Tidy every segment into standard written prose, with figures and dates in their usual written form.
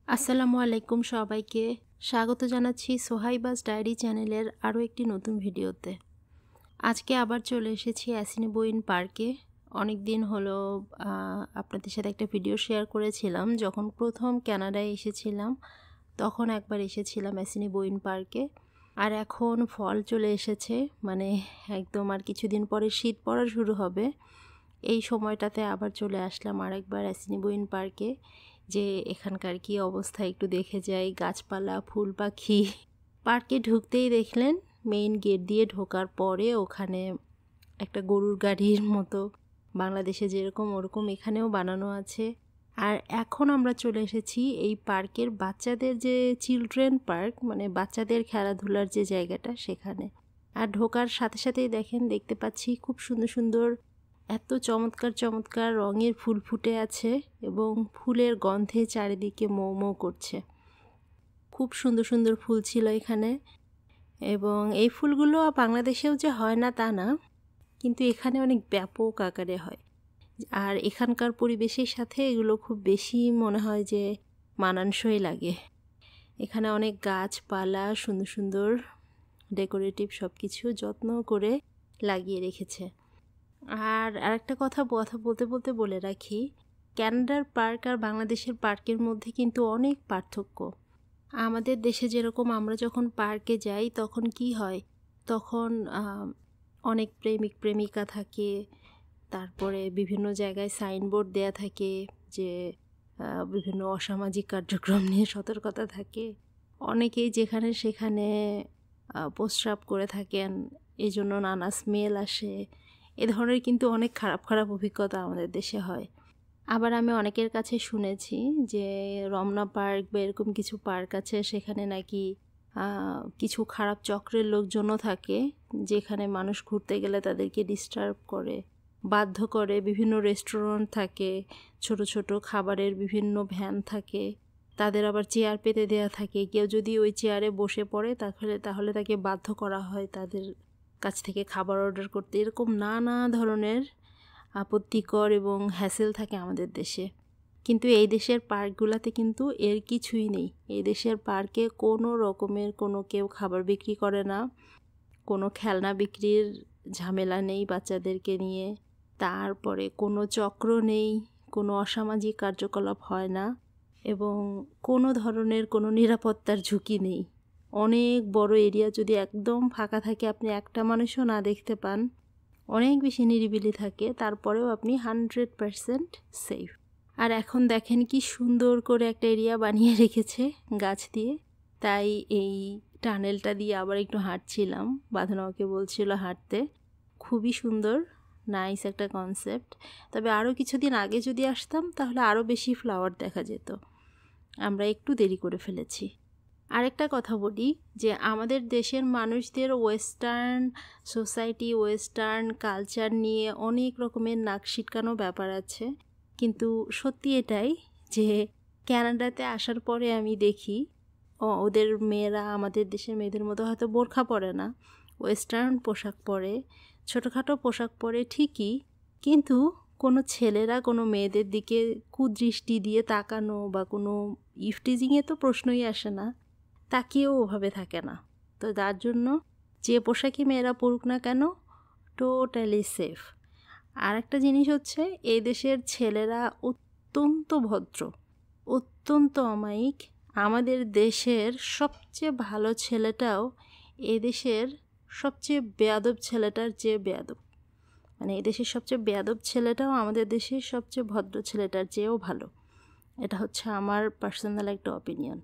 আসসালামু আলাইকুম সবাইকে স্বাগত জানাচ্ছি সোহাইবাস ডায়েরি চ্যানেলের আরও একটি নতুন ভিডিওতে। আজকে আবার চলে এসেছি অ্যাসিনিবোইন পার্কে। অনেক দিন হলো আপনাদের সাথে একটা ভিডিও শেয়ার করেছিলাম। যখন প্রথম কানাডায় এসেছিলাম তখন একবার এসেছিলাম অ্যাসিনিবোইন পার্কে। আর এখন ফল চলে এসেছে, মানে একদম আর কিছুদিন পরে শীত পড়া শুরু হবে। এই সময়টাতে আবার চলে আসলাম আরেকবার অ্যাসিনিবোইন পার্কে, যে এখানকার কি অবস্থা একটু দেখে যাই, গাছপালা, ফুল পাখি। পার্কে ঢুকতেই দেখলেন মেইন গেট দিয়ে ঢোকার পরে ওখানে একটা গরুর গাড়ির মতো বাংলাদেশে যেরকম ওরকম এখানেও বানানো আছে। আর এখন আমরা চলে এসেছি এই পার্কের বাচ্চাদের যে চিলড্রেন পার্ক, মানে বাচ্চাদের খেলাধুলার যে জায়গাটা সেখানে। আর ঢোকার সাথে সাথেই দেখতে পাচ্ছি খুব সুন্দর সুন্দর এত চমৎকার চমৎকার রঙের ফুল ফুটে আছে এবং ফুলের গন্ধে চারিদিকে মৌ মৌ করছে। খুব সুন্দর সুন্দর ফুল ছিল এখানে, এবং এই ফুলগুলো বাংলাদেশেও যে হয় না তা না, কিন্তু এখানে অনেক ব্যাপক আকারে হয়। আর এখানকার পরিবেশের সাথে এগুলো খুব বেশি মনে হয় যে মানানসই লাগে। এখানে অনেক গাছপালা, সুন্দর সুন্দর ডেকোরেটিভ সব কিছু যত্ন করে লাগিয়ে রেখেছে। আর আরেকটা কথা বলতে বলতে বলে রাখি, কানাডার পার্ক আর বাংলাদেশের পার্কের মধ্যে কিন্তু অনেক পার্থক্য। আমাদের দেশে যেরকম আমরা যখন পার্কে যাই তখন কি হয়, তখন অনেক প্রেমিক প্রেমিকা থাকে, তারপরে বিভিন্ন জায়গায় সাইনবোর্ড দেয়া থাকে যে বিভিন্ন অসামাজিক কার্যক্রম নিয়ে সতর্কতা থাকে। অনেকেই যেখানে সেখানে প্রস্রাব করে থাকেন, এই জন্য নানা স্মেল আসে। এ ধরনের কিন্তু অনেক খারাপ খারাপ অভিজ্ঞতা আমাদের দেশে হয়। আবার আমি অনেকের কাছে শুনেছি যে রমনা পার্ক বা এরকম কিছু পার্ক আছে, সেখানে নাকি কিছু খারাপ চক্রের লোকজনও থাকে, যেখানে মানুষ ঘুরতে গেলে তাদেরকে ডিস্টার্ব করে, বাধ্য করে। বিভিন্ন রেস্টুরেন্ট থাকে, ছোট ছোট খাবারের বিভিন্ন ভ্যান থাকে, তাদের আবার চেয়ার পেতে দেয়া থাকে। কেউ যদি ওই চেয়ারে বসে পড়ে তাহলে তাকে বাধ্য করা হয় তাদের কাছ থেকে খাবার অর্ডার করতে। এরকম নানা ধরনের আপত্তিকর এবং হ্যাসেল থাকে আমাদের দেশে। কিন্তু এই দেশের পার্কগুলোতে কিন্তু এর কিছুই নেই। এই দেশের পার্কে কোনো রকমের কেউ খাবার বিক্রি করে না, কোনো খেলনা বিক্রির ঝামেলা নেই বাচ্চাদেরকে নিয়ে, তারপরে কোনো চক্র নেই, কোনো অসামাজিক কার্যকলাপ হয় না, এবং কোনো ধরনের কোনো নিরাপত্তার ঝুঁকি নেই। অনেক বড় এরিয়া যদি একদম ফাঁকা থাকে, আপনি একটা মানুষও না দেখতে পান, অনেক বেশি নিরিবিলি থাকে, তারপরেও আপনি 100% সেফ। আর এখন দেখেন কি সুন্দর করে একটা এরিয়া বানিয়ে রেখেছে গাছ দিয়ে। তাই এই টানেলটা দিয়ে আবার একটু হাঁটছিলাম, বাঁধনাকে বলছিল হাঁটতে। খুবই সুন্দর, নাইস একটা কনসেপ্ট। তবে আরও কিছুদিন আগে যদি আসতাম তাহলে আরও বেশি ফ্লাওয়ার দেখা যেত। আমরা একটু দেরি করে ফেলেছি। আরেকটা কথা বলি যে আমাদের দেশের মানুষদের ওয়েস্টার্ন সোসাইটি, ওয়েস্টার্ন কালচার নিয়ে অনেক রকমের নাক সিটকানো ব্যাপার আছে। কিন্তু সত্যি এটাই যে কানাডাতে আসার পরে আমি দেখি ওদের মেয়েরা আমাদের দেশের মেয়েদের মতো হয়তো বোরখা পরে না, ওয়েস্টার্ন পোশাক পরে, ছোটোখাটো পোশাক পরে ঠিকই, কিন্তু কোনো ছেলেরা কোনো মেয়েদের দিকে কুদৃষ্টি দিয়ে তাকানো বা কোনো ইফটিজিংয়ে তো প্রশ্নই আসে না, তাকিয়েও ওভাবে থাকে না। তো তার জন্য যে পোশাকই মেয়েরা পরুক না কেন, টোটালি সেফ। আর একটা জিনিস হচ্ছে, এই দেশের ছেলেরা অত্যন্ত ভদ্র, অত্যন্ত অমায়িক। আমাদের দেশের সবচেয়ে ভালো ছেলেটাও এদেশের সবচেয়ে বেয়াদব ছেলেটার চেয়ে বেয়াদব, মানে এদেশের সবচেয়ে বেয়াদব ছেলেটাও আমাদের দেশের সবচেয়ে ভদ্র ছেলেটার চেয়েও ভালো। এটা হচ্ছে আমার পার্সোনাল একটা অপিনিয়ন।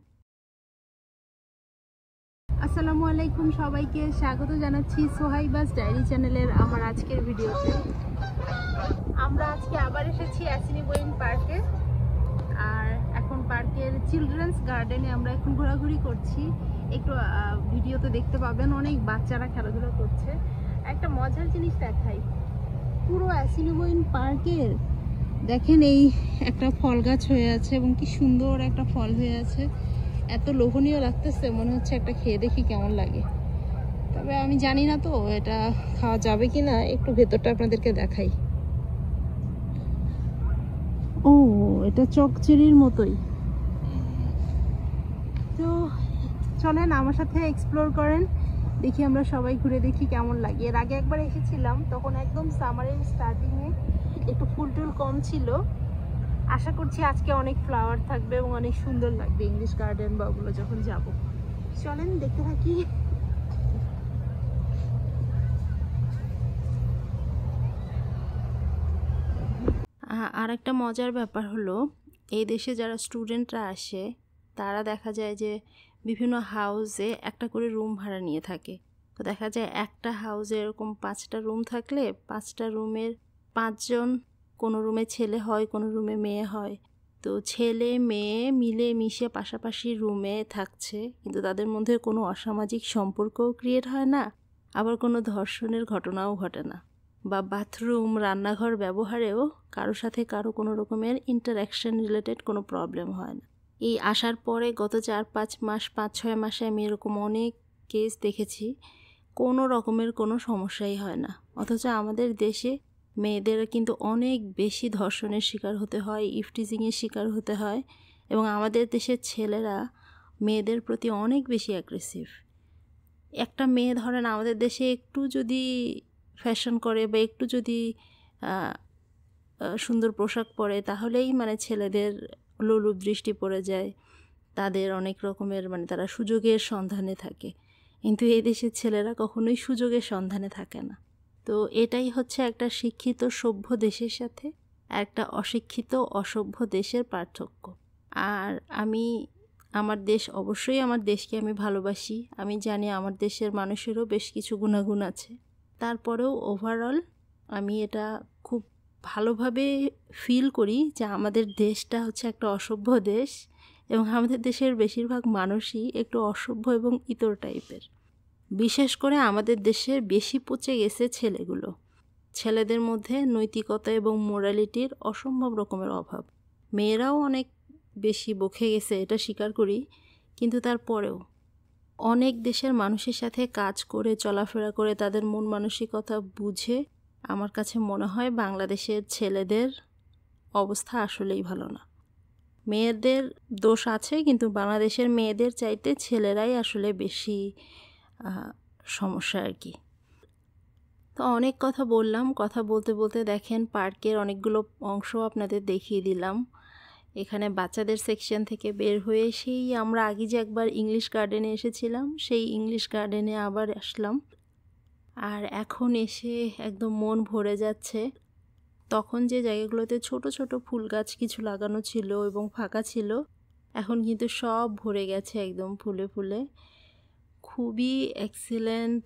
আসসালামু আলাইকুম সবাইকে, স্বাগত জানাচ্ছি সোহাইবাস ডায়েরি চ্যানেলের আমার আজকের ভিডিওতে। আমরা আজকে আবার এসেছি অ্যাসিনিবোইন পার্কে, আর এখন পার্কের চিলড্রেন্স গার্ডেনে আমরা এখন ঘোরাঘুরি করছি। একটু ভিডিওতে দেখতে পাবেন অনেক বাচ্চারা খেলাধুলা করছে। একটা মজার জিনিস দেখাই, পুরো অ্যাসিনিবোইন পার্কের দেখেন এই একটা ফল গাছ হয়ে আছে, এবং কি সুন্দর একটা ফল হয়ে আছে। এত লোভনীয় লাগতেছে, মনে হচ্ছে একটা খেয়ে দেখি কেমন লাগে। তবে আমি জানি না তো এটা খাওয়া যাবে কি না, একটু ভেতরটা আপনাদেরকে দেখাই। ও, এটা চকচেরির মতোই, চলেন আমার সাথে এক্সপ্লোর করেন, দেখি আমরা সবাই ঘুরে দেখি কেমন লাগে। এর আগে একবার এসেছিলাম, তখন একদম সামারের স্টার্টিংয়ে একটু ফুল টুল কম ছিল। আশা করছি আজকে অনেক ফ্লাওয়ার থাকবে এবং অনেক সুন্দর লাগবে ইংলিশ গার্ডেন বা ওগুলো যখন যাব। চলেন দেখতে থাকি। আর একটা মজার ব্যাপার হলো, এই দেশে যারা স্টুডেন্টরা আসে তারা দেখা যায় যে বিভিন্ন হাউসে একটা করে রুম ভাড়া নিয়ে থাকে। তো দেখা যায় একটা হাউসে এরকম 5টা রুম থাকলে 5টা রুমের 5 জন, কোনো রুমে ছেলে হয় কোনো রুমে মেয়ে হয়। তো ছেলে মেয়ে মিলে মিশে পাশাপাশি রুমে থাকছে, কিন্তু তাদের মধ্যে কোনো অসামাজিক সম্পর্কও ক্রিয়েট হয় না, আবার কোনো ধর্ষণের ঘটনাও ঘটে না, বা বাথরুম রান্নাঘর ব্যবহারেও কারোর সাথে কারো কোনো রকমের ইন্টারাকশন রিলেটেড কোনো প্রবলেম হয় না। এই আসার পরে গত 4-5 মাস 5-6 মাসে আমি এরকম অনেক কেস দেখেছি, কোনো রকমের কোনো সমস্যাই হয় না। অথচ আমাদের দেশে মেয়েদের কিন্তু অনেক বেশি ধর্ষণের শিকার হতে হয়, ইফটিজিংয়ের শিকার হতে হয়, এবং আমাদের দেশের ছেলেরা মেয়েদের প্রতি অনেক বেশি অ্যাগ্রেসিভ। একটা মেয়ে ধরেন আমাদের দেশে একটু যদি ফ্যাশন করে বা একটু যদি সুন্দর পোশাক পরে তাহলেই মানে ছেলেদের লোলুপ দৃষ্টি পড়ে যায়, তাদের অনেক রকমের মানে তারা সুযোগের সন্ধানে থাকে। কিন্তু এই দেশের ছেলেরা কখনোই সুযোগের সন্ধানে থাকে না। তো এটাই হচ্ছে একটা শিক্ষিত সভ্য দেশের সাথে একটা অশিক্ষিত অসভ্য দেশের পার্থক্য। আর আমি আমার দেশ, অবশ্যই আমার দেশকে আমি ভালোবাসি, আমি জানি আমার দেশের মানুষেরও বেশ কিছু গুণাগুণ আছে, তারপরেও ওভারঅল আমি এটা খুব ভালোভাবে ফিল করি যে আমাদের দেশটা হচ্ছে একটা অসভ্য দেশ, এবং আমাদের দেশের বেশিরভাগ মানুষই একটু অসভ্য এবং ইতর টাইপের। বিশেষ করে আমাদের দেশের বেশি পচে গেছে ছেলেগুলো। ছেলেদের মধ্যে নৈতিকতা এবং মোরালিটির অসম্ভব রকমের অভাব। মেয়েরাও অনেক বেশি বকে গেছে, এটা স্বীকার করি, কিন্তু তারপরেও অনেক দেশের মানুষের সাথে কাজ করে চলাফেরা করে তাদের মন মানসিকতা বুঝে আমার কাছে মনে হয় বাংলাদেশের ছেলেদের অবস্থা আসলেই ভালো না। মেয়েদের দোষ আছে, কিন্তু বাংলাদেশের মেয়েদের চাইতে ছেলেরাই আসলে বেশি সমস্যা আর কি। তো অনেক কথা বললাম, কথা বলতে বলতে দেখেন পার্কের অনেকগুলো অংশ আপনাদের দেখিয়ে দিলাম। এখানে বাচ্চাদের সেকশন থেকে বের হয়ে সেই আমরা আগে যে একবার ইংলিশ গার্ডেনে এসেছিলাম সেই ইংলিশ গার্ডেনে আবার আসলাম, আর এখন এসে একদম মন ভরে যাচ্ছে। তখন যে জায়গাগুলোতে ছোট ছোট ফুল গাছ কিছু লাগানো ছিল এবং ফাঁকা ছিল, এখন কিন্তু সব ভরে গেছে একদম ফুলে ফুলে। খুবই এক্সিলেন্ট,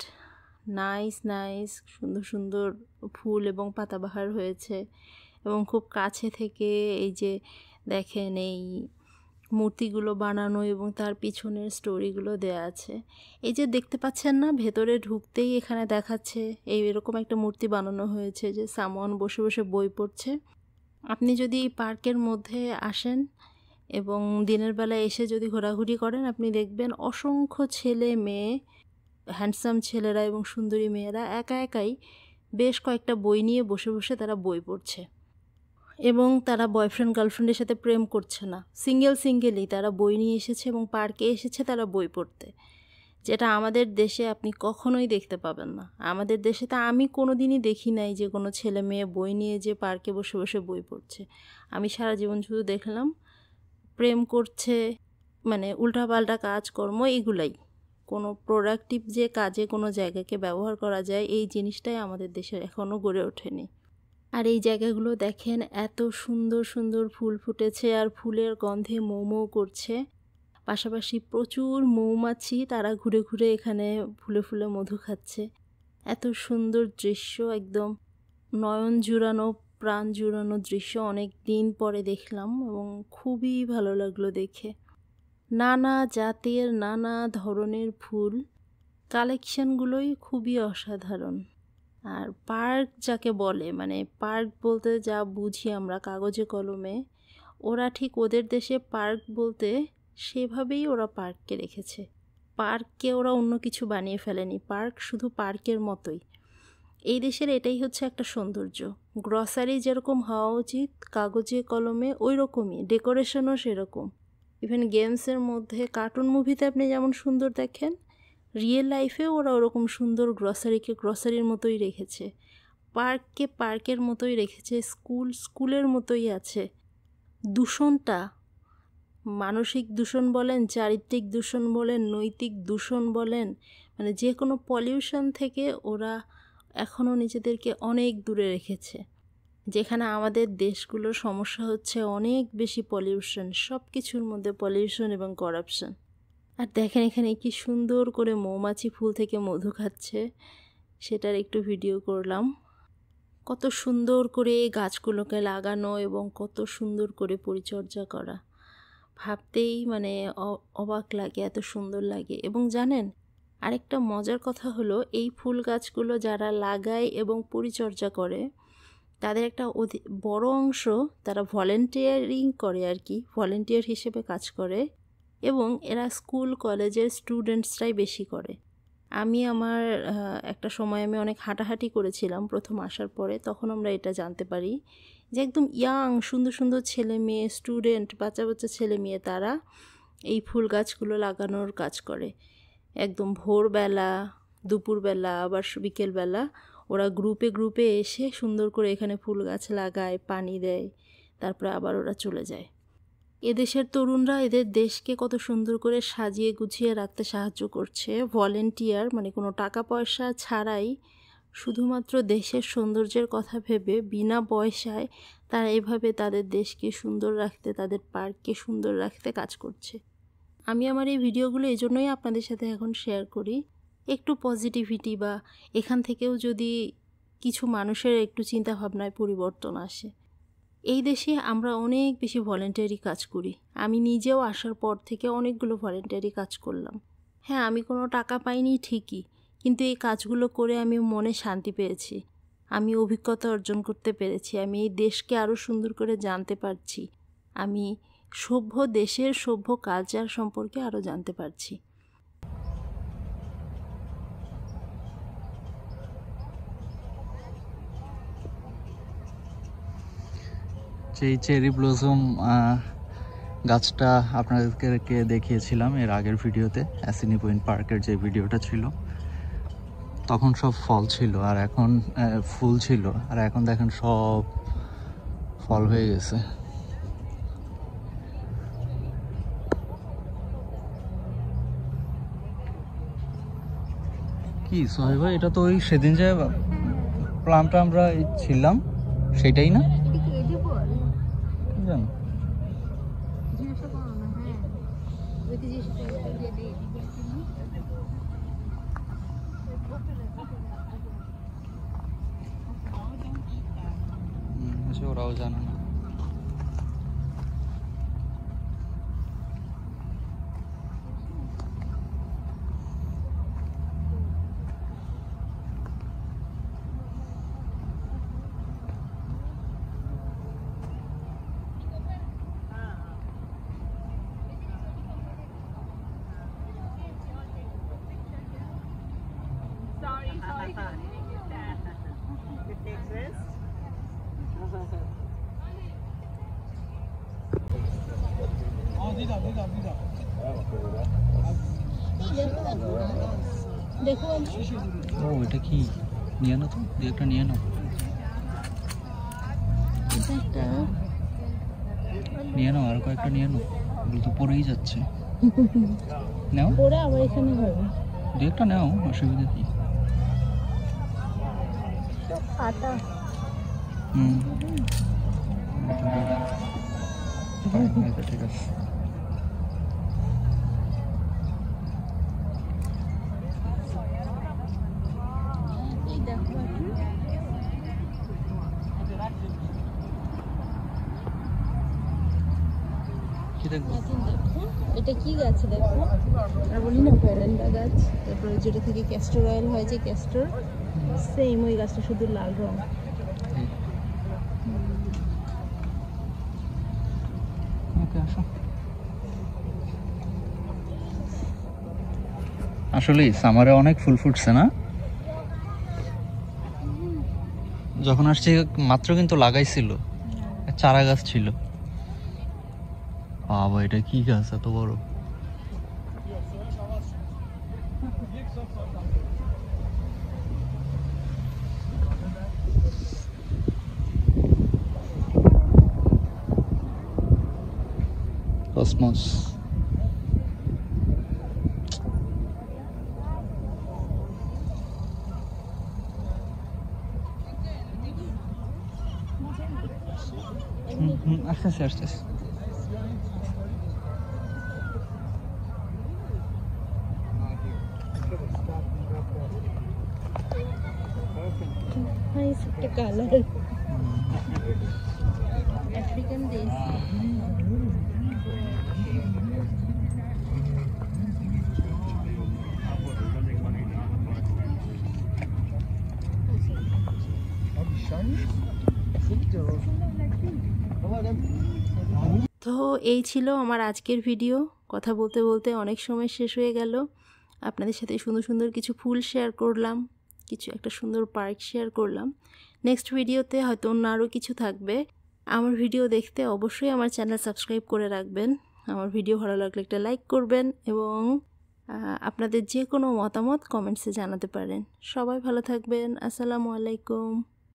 নাইস সুন্দর সুন্দর ফুল এবং পাতাবাহার হয়েছে। এবং খুব কাছে থেকে এই যে দেখেন এই মূর্তিগুলো বানানো এবং তার পিছনের স্টোরিগুলো দেয়া আছে। এই যে দেখতে পাচ্ছেন না, ভেতরে ঢুকতেই এখানে দেখাচ্ছে এরকম একটা মূর্তি বানানো হয়েছে যে সামন বসে বসে বই পড়ছে। আপনি যদি পার্কের মধ্যে আসেন এবং দিনের বেলা এসে যদি ঘোরাঘুরি করেন, আপনি দেখবেন অসংখ্য ছেলে মেয়ে, হ্যান্ডসাম ছেলেরা এবং সুন্দরী মেয়েরা একা একাই বেশ কয়েকটা বই নিয়ে বসে বসে তারা বই পড়ছে, এবং তারা বয়ফ্রেন্ড গার্লফ্রেন্ডের সাথে প্রেম করছে না, সিঙ্গেলি তারা বই নিয়ে এসেছে এবং পার্কে এসেছে তারা বই পড়তে, যেটা আমাদের দেশে আপনি কখনোই দেখতে পাবেন না। আমাদের দেশে তা আমি কোনো দিনই দেখি নাই যে কোনো ছেলে মেয়ে বই নিয়ে যে পার্কে বসে বসে বই পড়ছে। আমি সারা জীবন শুধু দেখলাম প্রেম করছে, মানে উল্টাপাল্টা কাজকর্ম, এগুলাই। কোনো প্রোডাক্টিভ যে কাজে কোনো জায়গাকে ব্যবহার করা যায় এই জিনিসটাই আমাদের দেশে এখনও গড়ে ওঠেনি। আর এই জায়গাগুলো দেখেন এত সুন্দর সুন্দর ফুল ফুটেছে আর ফুলের গন্ধে মৌ করছে, পাশাপাশি প্রচুর মৌমাছি তারা ঘুরে ঘুরে এখানে ফুলে ফুলে মধু খাচ্ছে। এত সুন্দর দৃশ্য, একদম নয়ন জুড়ানো প্রাণ জুড়ানো দৃশ্য অনেক দিন পরে দেখলাম এবং খুবই ভালো লাগলো দেখে। নানা জাতের নানা ধরনের ফুল, কালেকশনগুলোই খুবই অসাধারণ। আর পার্ক যাকে বলে, মানে পার্ক বলতে যা বুঝি আমরা কাগজে কলমে, ওরা ঠিক ওদের দেশে পার্ক বলতে সেভাবেই ওরা পার্ককে রেখেছে। পার্ককে ওরা অন্য কিছু বানিয়ে ফেলেনি, পার্ক শুধু পার্কের মতোই। এই দেশের এটাই হচ্ছে একটা সৌন্দর্য। গ্রসারি যেরকম হওয়া উচিত কাগজে কলমে ওই রকমই, ডেকোরেশনও সেরকম। ইভেন গেমসের মধ্যে কার্টুন মুভিতে আপনি যেমন সুন্দর দেখেন, রিয়েল লাইফেও ওরা ওরকম সুন্দর গ্রসারিকে গ্রসারির মতোই রেখেছে, পার্ককে পার্কের মতোই রেখেছে, স্কুলের মতোই আছে। দূষণটা, মানসিক দূষণ বলেন, চারিত্রিক দূষণ বলেন, নৈতিক দূষণ বলেন, মানে যে কোনো পলিউশন থেকে ওরা এখনও নিজেদেরকে অনেক দূরে রেখেছে। যেখানে আমাদের দেশগুলোর সমস্যা হচ্ছে অনেক বেশি পলিউশন, সব কিছুর মধ্যে পলিউশন এবং করাপশন। আর দেখেন এখানে কি সুন্দর করে মৌমাছি ফুল থেকে মধু খাচ্ছে, সেটার একটু ভিডিও করলাম। কত সুন্দর করে এই গাছগুলোকে লাগানো এবং কত সুন্দর করে পরিচর্যা করা, ভাবতেই মানে অবাক লাগে, এত সুন্দর লাগে। এবং জানেন আরেকটা মজার কথা হলো, এই ফুল গাছগুলো যারা লাগায় এবং পরিচর্যা করে তাদের একটা বড় অংশ তারা ভলেন্টিয়ারিং করে আর কি, ভলেন্টিয়ার হিসেবে কাজ করে, এবং এরা স্কুল কলেজের স্টুডেন্টসরাই বেশি করে। আমি আমার একটা সময় আমি অনেক হাঁটাহাঁটি করেছিলাম প্রথম আসার পরে, তখন আমরা এটা জানতে পারি যে একদম ইয়াং সুন্দর সুন্দর ছেলে মেয়ে, স্টুডেন্ট, বাচ্চা বাচ্চা ছেলে মেয়ে, তারা এই ফুল গাছগুলো লাগানোর কাজ করে। একদম ভোরবেলা, দুপুরবেলা, আবার বিকেলবেলা ওরা গ্রুপে গ্রুপে এসে সুন্দর করে এখানে ফুল গাছ লাগায়, পানি দেয়, তারপরে আবার ওরা চলে যায়। এদেশের তরুণরা এদের দেশকে কত সুন্দর করে সাজিয়ে গুছিয়ে রাখতে সাহায্য করছে, ভলেন্টিয়ার, মানে কোনো টাকা পয়সা ছাড়াই, শুধুমাত্র দেশের সৌন্দর্যের কথা ভেবে বিনা পয়সায় তারা এভাবে তাদের দেশকে সুন্দর রাখতে, তাদের পার্ককে সুন্দর রাখতে কাজ করছে। আমি আমার এই ভিডিওগুলো এই জন্যই আপনাদের সাথে এখন শেয়ার করি, একটু পজিটিভিটি বা এখান থেকেও যদি কিছু মানুষের একটু চিন্তাভাবনায় পরিবর্তন আসে। এই দেশে আমরা অনেক বেশি ভলেন্টারি কাজ করি। আমি নিজেও আসার পর থেকে অনেকগুলো ভলেন্টারি কাজ করলাম। হ্যাঁ, আমি কোনো টাকা পাইনি ঠিকই, কিন্তু এই কাজগুলো করে আমি মনে শান্তি পেয়েছি, আমি অভিজ্ঞতা অর্জন করতে পেরেছি, আমি এই দেশকে আরও সুন্দর করে জানতে পারছি, আমি সভ্য দেশের সভ্য কালচার সম্পর্কে আরও জানতে পারছি। যেই চেরি ব্লসম গাছটা আপনাদেরকে দেখিয়েছিলাম এর আগের ভিডিওতে, অ্যাসিনি পয়েন্ট পার্কের যে ভিডিওটা ছিল, তখন সব ফল ছিল আর এখন ফুল ছিল, আর এখন দেখেন সব ফল হয়ে গেছে। কি সোহেব ভাই, এটা তো ওই সেদিন যে প্লামটা আমরা ছিলাম সেটাই না? জানো ওরাও জানে না। ও এটা কি নিয়ে নাও তো, একটা নিয়ে নাও, নিয়ে নাও, আর কয়েকটা নিয়ে নাও, এগুলো তো পরেই যাচ্ছে। নাও, পরে আবার এখানে হবে, দু একটা নাও, অসুবিধা কি। আটা ঠিক আছে। এটা কি গাছ দেখো, আর বলি না ভ্যালেন্ডা গাছ, তারপরে যেটা থেকে ক্যাস্টর অয়েল হয়, যে ক্যাস্টর, সেম ওই গাছটা, শুধু লাল রং। আসলে সামারে অনেক ফুল ফুটছে না? যখন আসছি মাত্র কিন্তু লাগাইছিল, চারা গাছ ছিল। বাবা, এটা কি গাছ এত বড়? কসমস। আসতেছে আসতেছে। Nice একটা কালার, আফ্রিকান দেশি। তো এই ছিল আমার আজকের ভিডিও। কথা বলতে বলতে অনেক সময় শেষ হয়ে গেল। আপনাদের সাথে সুন্দর সুন্দর কিছু ফুল শেয়ার করলাম, কিছু একটা সুন্দর পার্ক শেয়ার করলাম। নেক্সট ভিডিওতে হয়তো অন্য আরও কিছু থাকবে। আমার ভিডিও দেখতে অবশ্যই আমার চ্যানেল সাবস্ক্রাইব করে রাখবেন। আমার ভিডিও ভালো লাগলে একটা লাইক করবেন এবং আপনাদের যে কোনো মতামত কমেন্টসে জানাতে পারেন। সবাই ভালো থাকবেন। আসসালামু আলাইকুম।